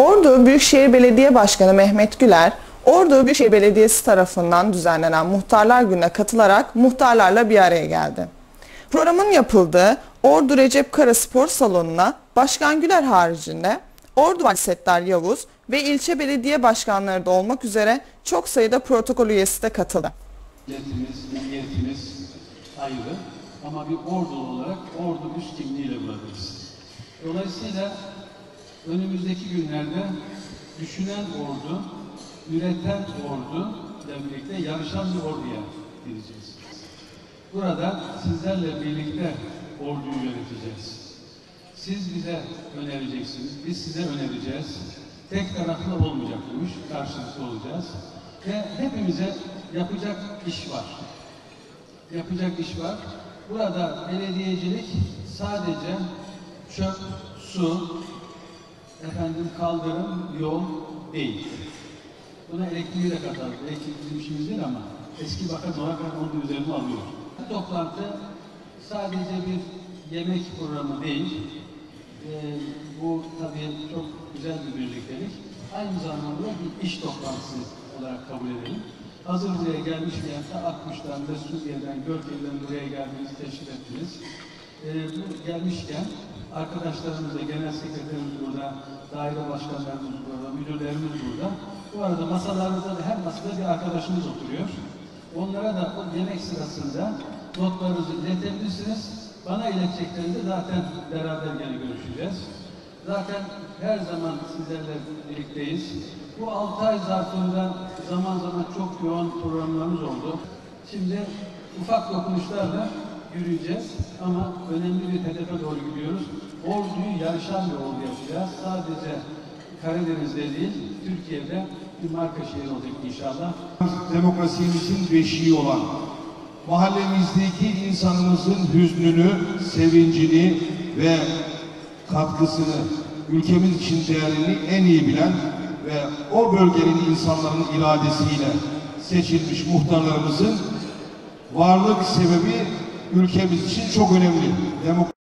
Ordu Büyükşehir Belediye Başkanı Mehmet Güler, Ordu Büyükşehir Belediyesi tarafından düzenlenen Muhtarlar Günü'ne katılarak muhtarlarla bir araya geldi. Programın yapıldığı Ordu Recep Kara Spor Salonu'na Başkan Güler haricinde Ordu Valisi Settar Yavuz ve ilçe belediye başkanları da olmak üzere çok sayıda protokol üyesi de katıldı. Milliyetimiz ayrı ama bir Ordulu olarak Ordu üst kimliğiyle buradayız. Dolayısıyla önümüzdeki günlerde düşünen ordu, üreten ordu ile birlikte yarışan bir orduya gireceğiz. Burada sizlerle birlikte orduyu yöneteceğiz. Siz bize önereceksiniz, biz size önereceğiz. Tek taraflı olmayacak bu iş, karşılıklı olacağız. Ve hepimize yapacak iş var. Yapacak iş var. Burada belediyecilik sadece çöp, su, kaldırım, yol değil. Buna elektriği de katalım. Elektrik bizim işimiz değil ama eski bakan olarak onun üzerine alıyor. Bu toplantı sadece bir yemek programı değil. Bu tabii çok güzel bir birliktelik. Aynı zamanda bir iş toplantısı olarak kabul edelim. Hazır buraya gelmiş bir yerde Akkuş'tan ve Suriye'den, Gölkeli'den buraya geldiniz, teşrif ettiniz. Bu gelmişken arkadaşlarımız da, genel sekreterimiz burada, daire başkanlarımız burada, müdürlerimiz burada. Bu arada masalarımızda da her masada bir arkadaşımız oturuyor. Onlara da o yemek sırasında notlarınızı iletebilirsiniz. Bana ileteceklerinde zaten beraber gene görüşeceğiz. Zaten her zaman sizlerle birlikteyiz. Bu 6 ay zarfında zaman zaman çok yoğun programlarımız oldu. Şimdi ufak dokunuşlarla yürüyeceğiz ama önemli bir hedefe doğru gidiyoruz. Orduyu yarışan bir ordu yapacağız. Sadece Karadeniz'de değil, Türkiye'de bir marka şehir olacak inşallah. Demokrasimizin beşiği olan, mahallemizdeki insanımızın hüznünü, sevincini ve katkısını, ülkemiz için değerini en iyi bilen ve o bölgenin insanların iradesiyle seçilmiş muhtarlarımızın varlık sebebi ülkemiz için çok önemli.